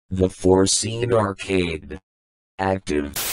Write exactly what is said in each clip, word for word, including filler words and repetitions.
The Foreseen arcade. Active.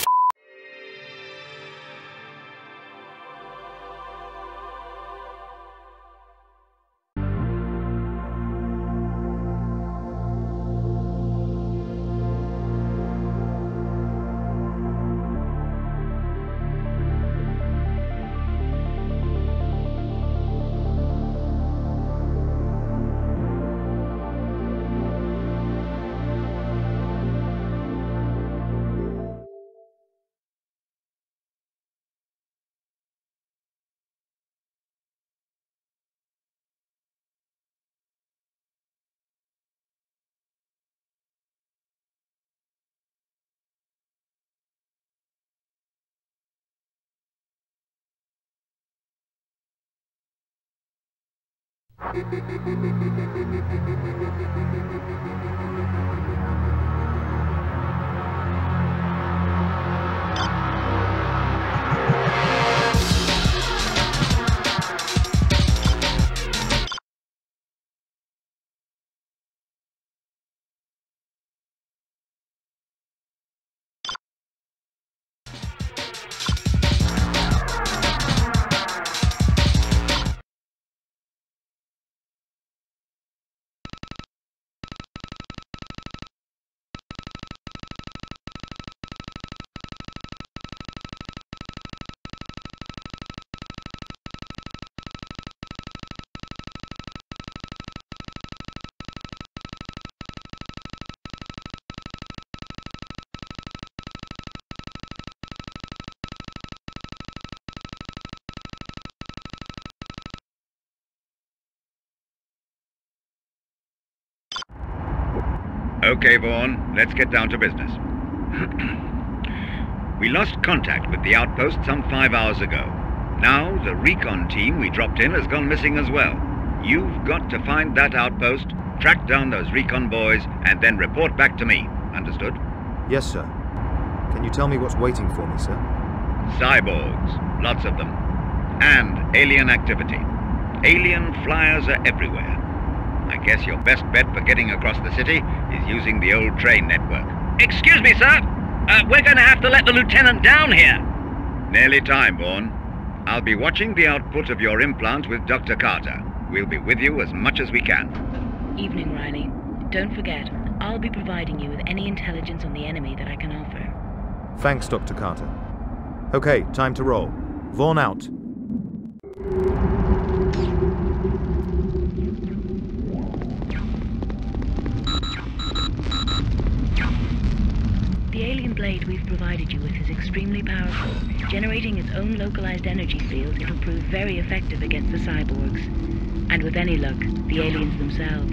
Okay, Vaughan, let's get down to business. We lost contact with the outpost some five hours ago. Now, the recon team we dropped in has gone missing as well. You've got to find that outpost, track down those recon boys, and then report back to me. Understood? Yes, sir. Can you tell me what's waiting for me, sir? Cyborgs, lots of them. And alien activity. Alien flyers are everywhere. I guess your best bet for getting across the city is using the old train network. Excuse me, sir. Uh, we're going to have to let the lieutenant down here. Nearly time, Vaughan. I'll be watching the output of your implant with Doctor Carter. We'll be with you as much as we can. Evening, Riley. Don't forget, I'll be providing you with any intelligence on the enemy that I can offer. Thanks, Doctor Carter. Okay, time to roll. Vaughan out. The alien blade we've provided you with is extremely powerful. Generating its own localized energy field, it'll prove very effective against the cyborgs. And with any luck, the aliens themselves.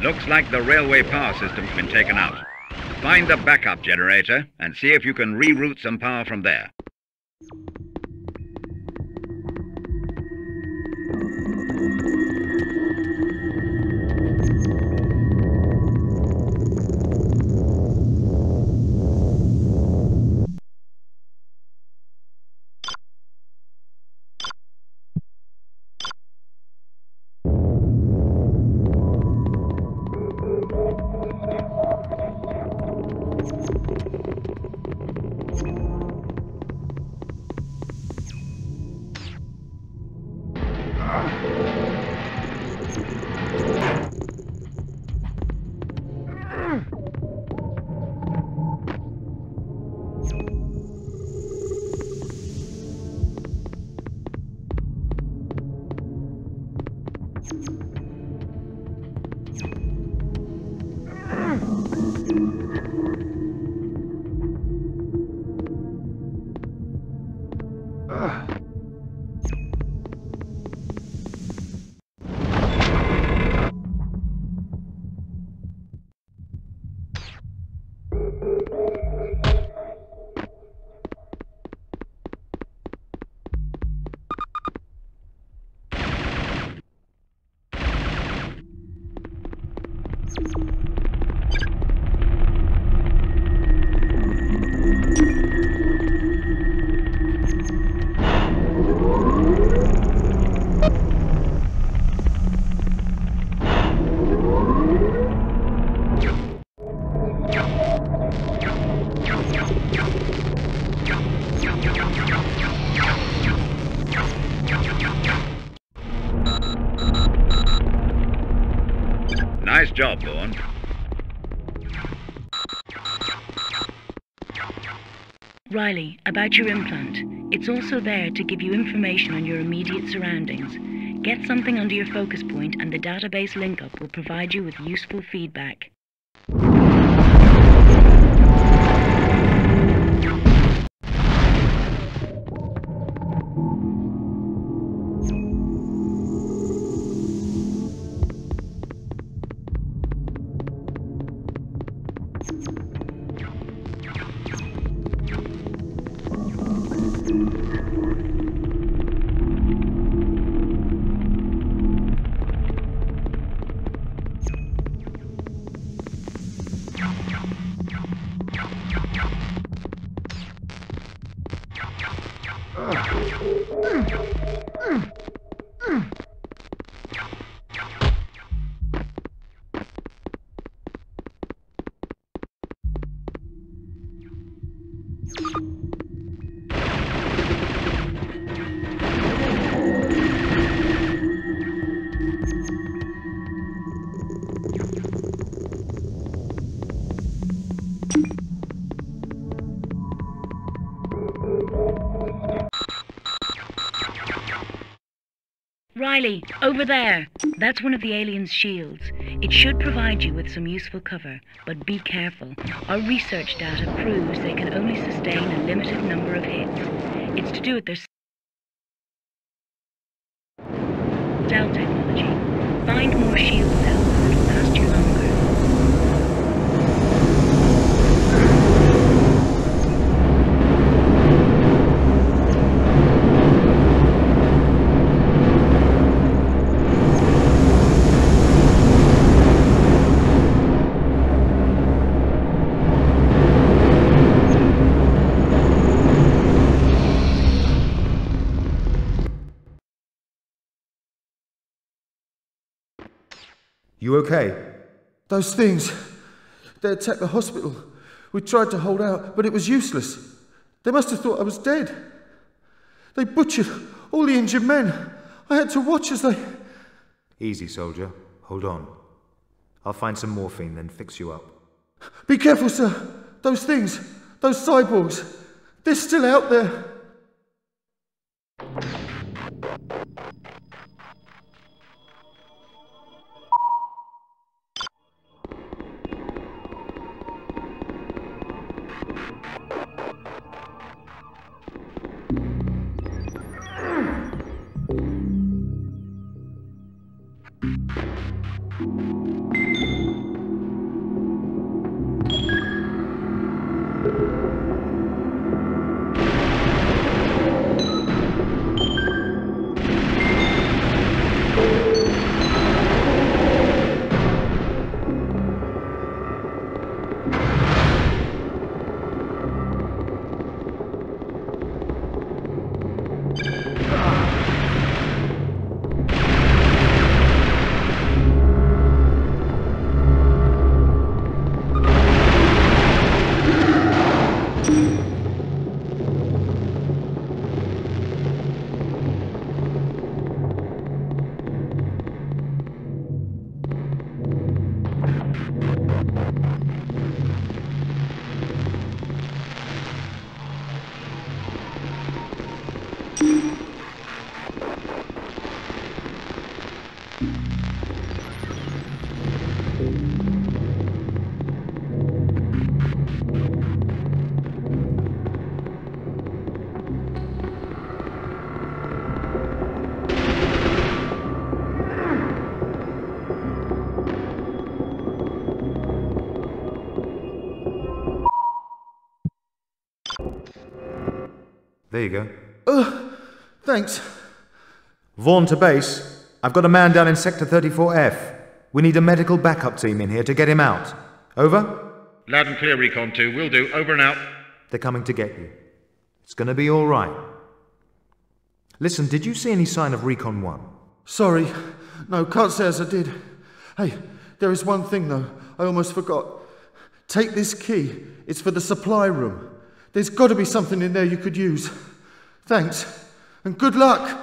Looks like the railway power system's been taken out. Find the backup generator and see if you can reroute some power from there. Nice job, Vaughan. Riley, about your implant. It's also there to give you information on your immediate surroundings. Get something under your focus point and the database link-up will provide you with useful feedback. Riley, over there! That's one of the aliens' shields. It should provide you with some useful cover, but be careful. Our research data proves they can only sustain a limited number of hits. It's to do with their cell technology. Find more shield cells and it'll last you longer. You okay? Those things, they attacked the hospital. We tried to hold out, but it was useless. They must have thought I was dead. They butchered all the injured men. I had to watch as they... Easy, soldier. Hold on. I'll find some morphine, then fix you up. Be careful, sir. Those things, those cyborgs, they're still out there. There you go. Uh, thanks. Vaughan to base. I've got a man down in Sector thirty-four F. We need a medical backup team in here to get him out. Over? Loud and clear, Recon two. Will do. Over and out. They're coming to get you. It's gonna be all right. Listen, did you see any sign of Recon one? Sorry. No, can't say as I did. Hey, there is one thing though. I almost forgot. Take this key. It's for the supply room. There's got to be something in there you could use. Thanks. And good luck.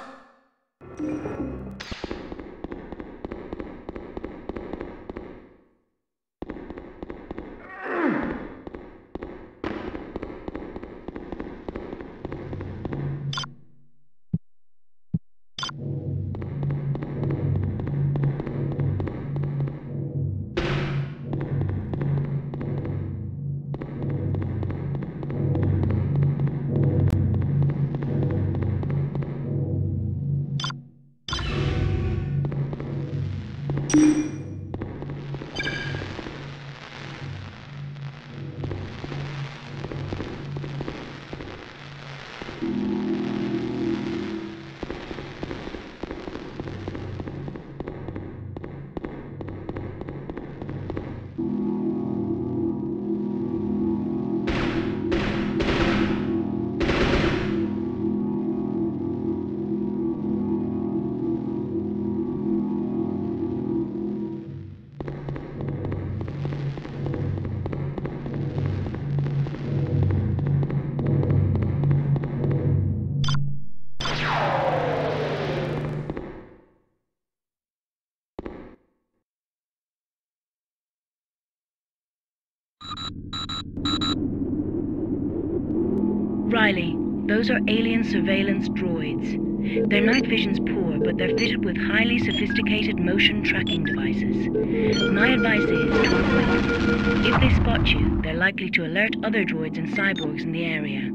Riley, those are alien surveillance droids. Their night vision's poor, but they're fitted with highly sophisticated motion tracking devices. My advice is to avoid them. If they spot you, they're likely to alert other droids and cyborgs in the area.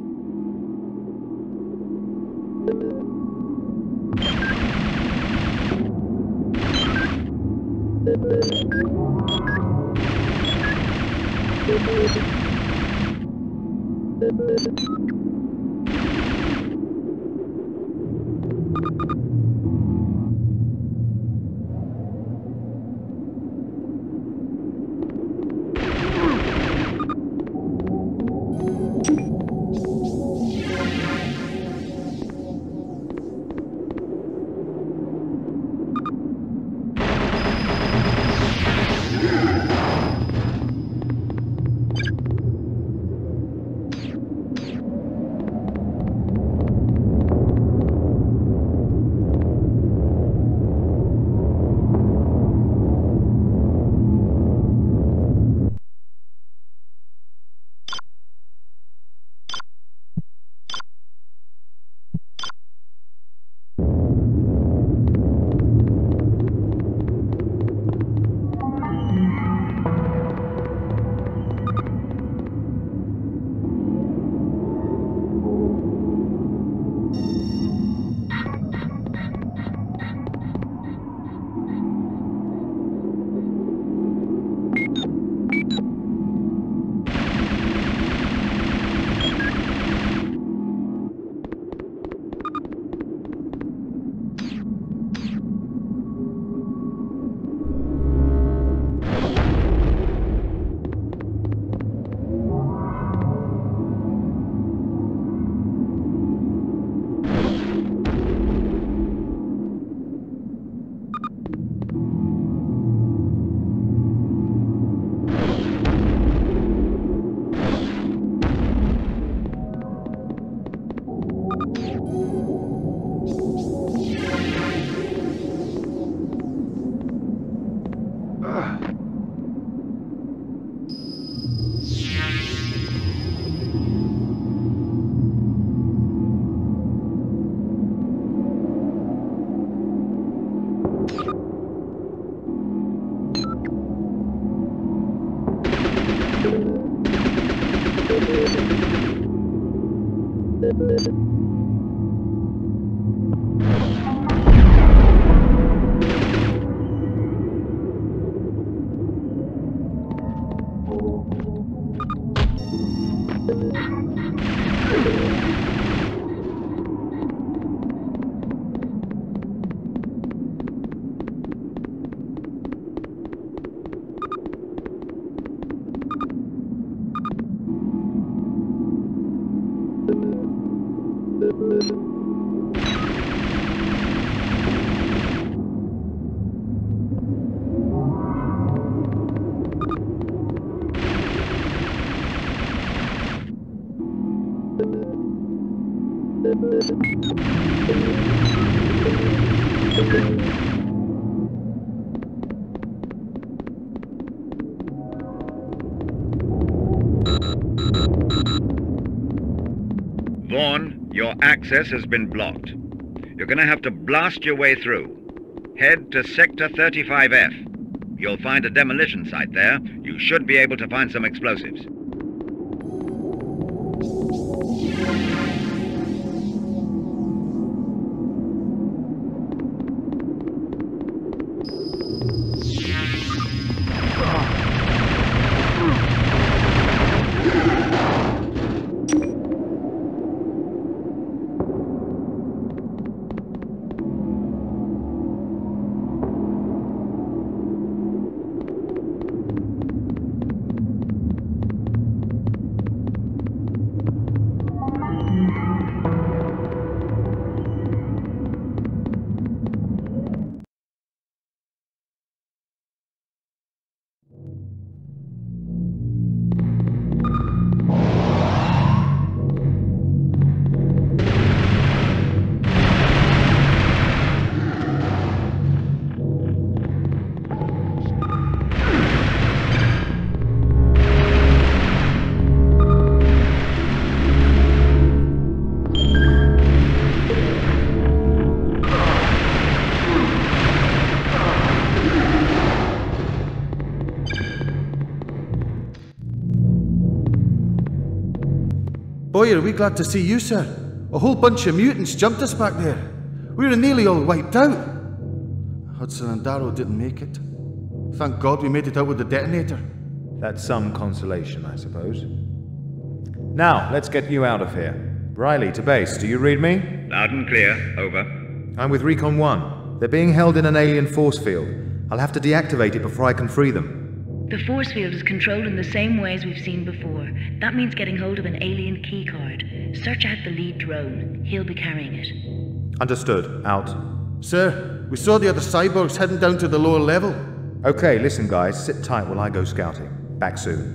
Vaughan, your access has been blocked. You're going to have to blast your way through. Head to Sector thirty-five F. You'll find a demolition site there. You should be able to find some explosives. Boy, are we glad to see you, sir. A whole bunch of mutants jumped us back there. We were nearly all wiped out. Hudson and Darrow didn't make it. Thank God we made it out with the detonator. That's some consolation, I suppose. Now, let's get you out of here. Riley, to base, do you read me? Loud and clear. Over. I'm with Recon one. They're being held in an alien force field. I'll have to deactivate it before I can free them. The force field is controlled in the same way as we've seen before. That means getting hold of an alien keycard. Search out the lead drone. He'll be carrying it. Understood. Out. Sir, we saw the other cyborgs heading down to the lower level. Okay, listen guys, sit tight while I go scouting. Back soon.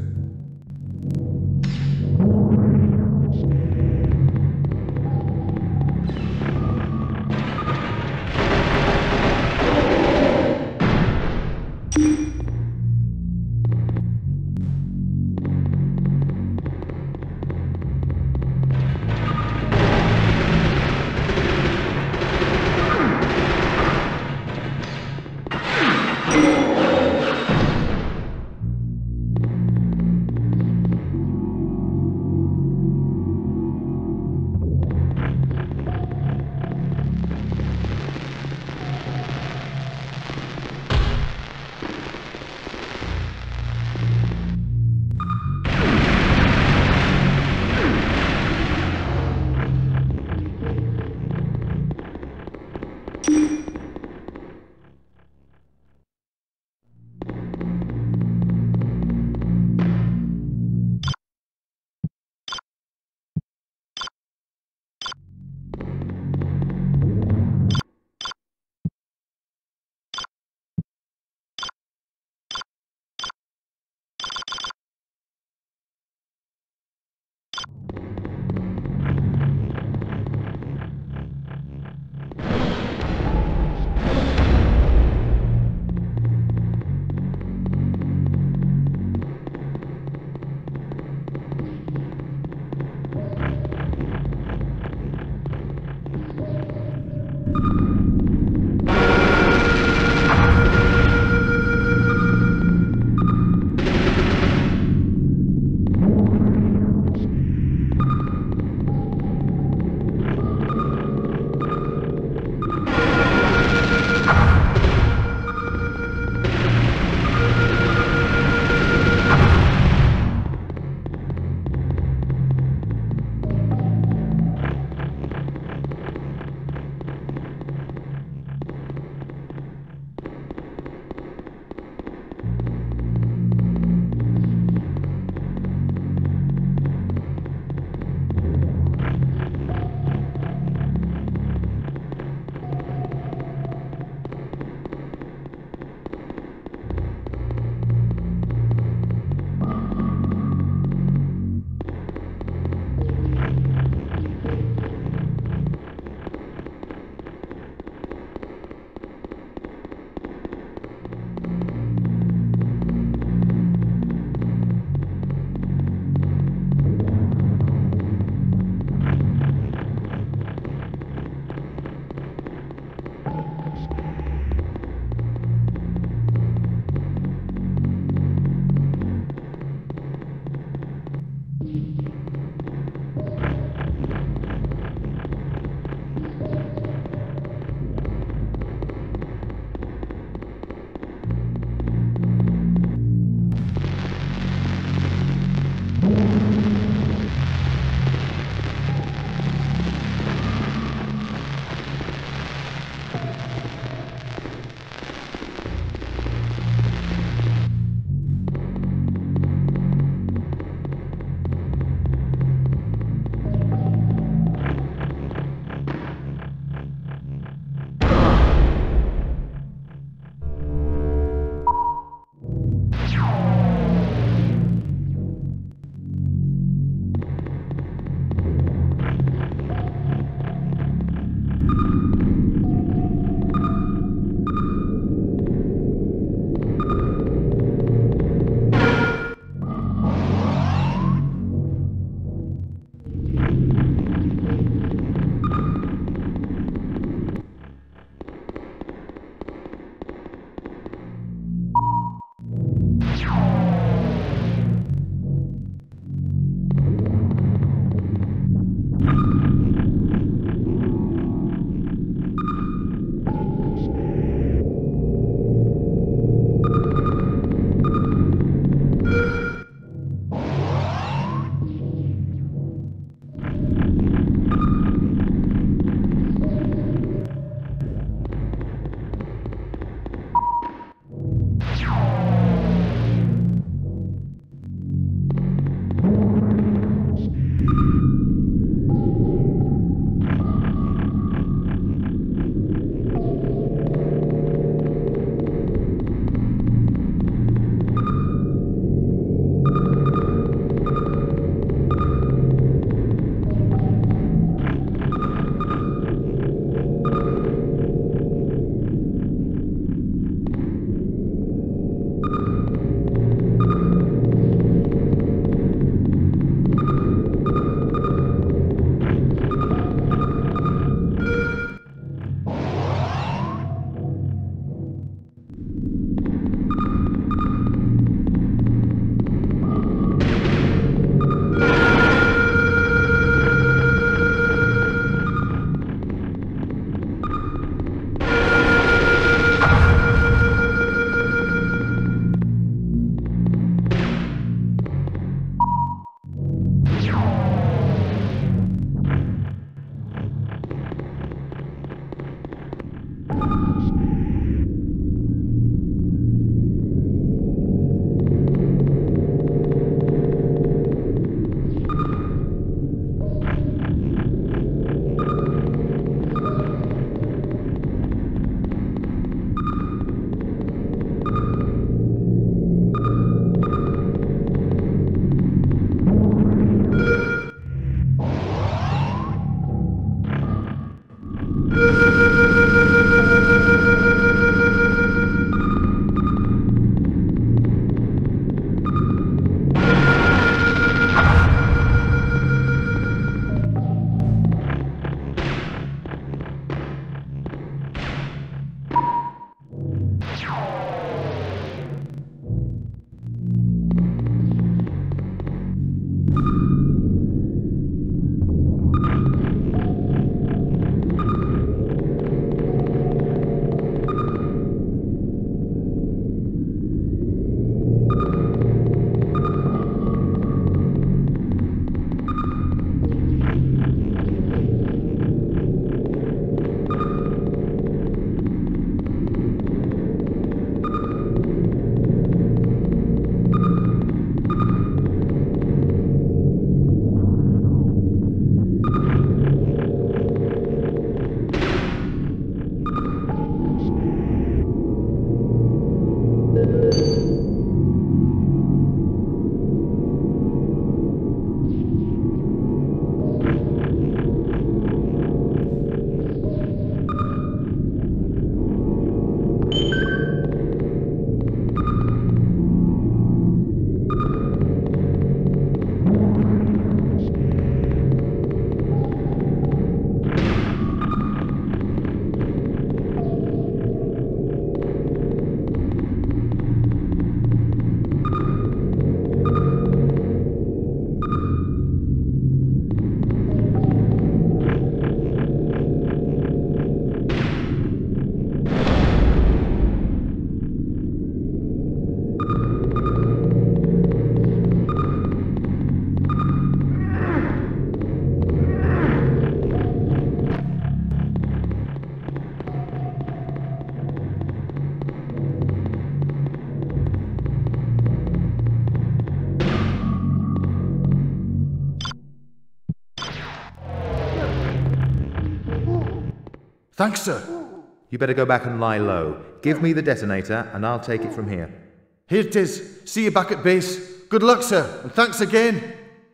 Thanks, sir. You better go back and lie low. Give me the detonator, and I'll take it from here. Here it is. See you back at base. Good luck, sir, and thanks again.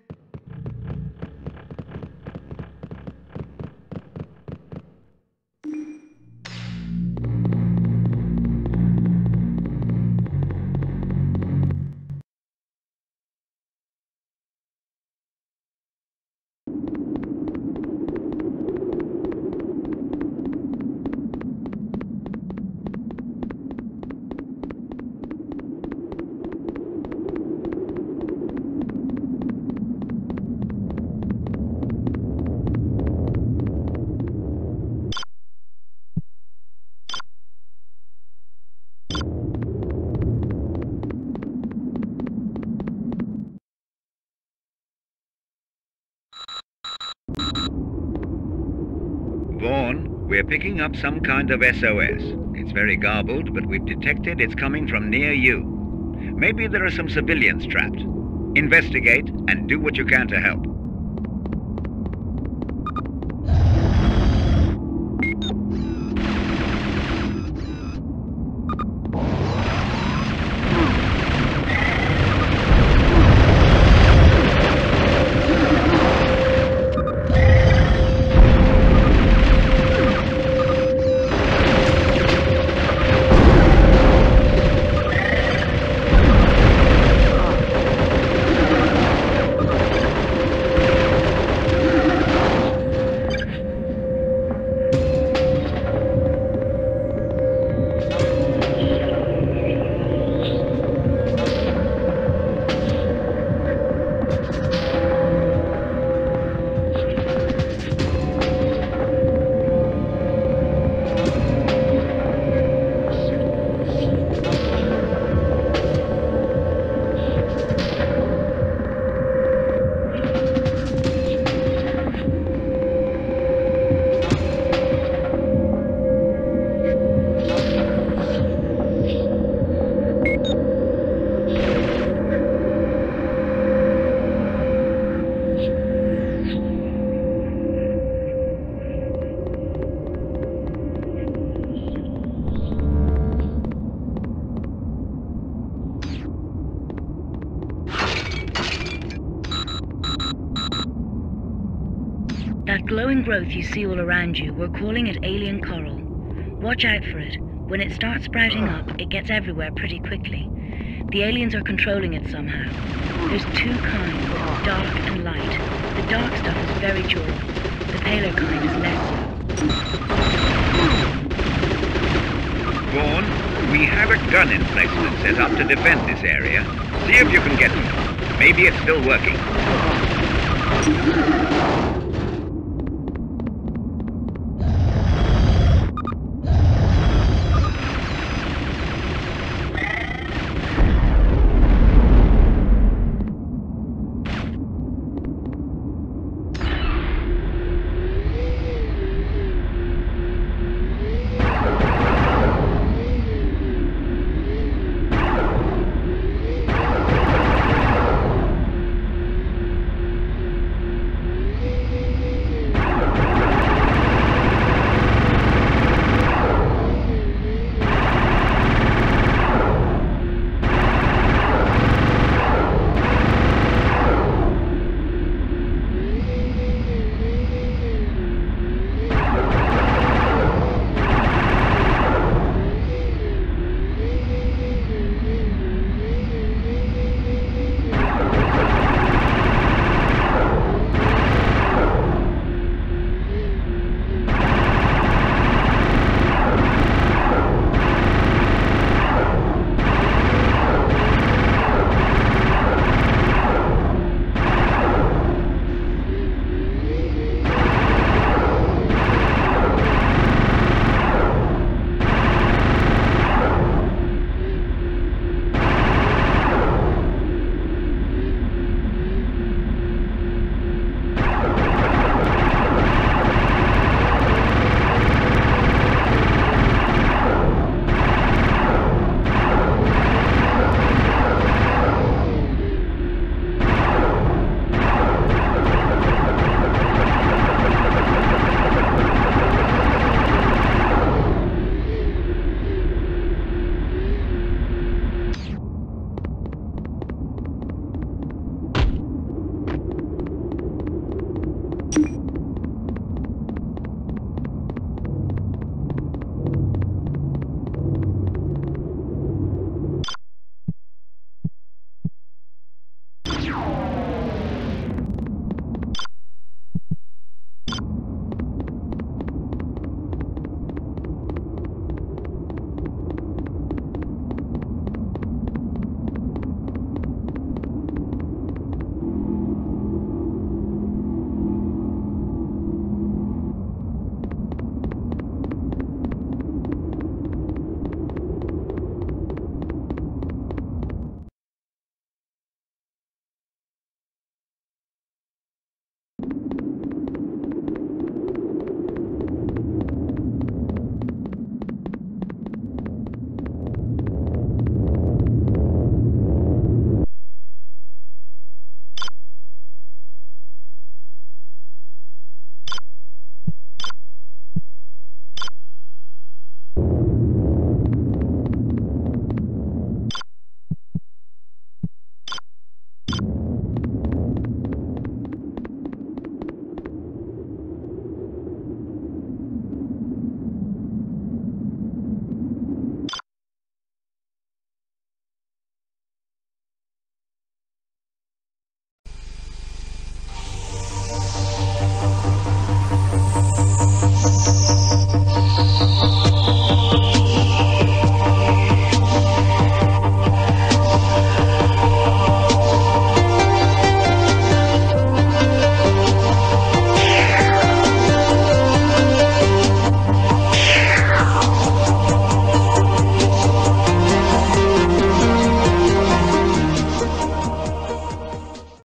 Vaughan, we're picking up some kind of S O S. It's very garbled, but we've detected it's coming from near you. Maybe there are some civilians trapped. Investigate and do what you can to help. That glowing growth you see all around you, we're calling it alien coral. Watch out for it. When it starts sprouting up, it gets everywhere pretty quickly. The aliens are controlling it somehow. There's two kinds, dark and light. The dark stuff is very durable. The paler kind is less so. Vaughan, we have a gun emplacement set up to defend this area. See if you can get to it. Maybe it's still working.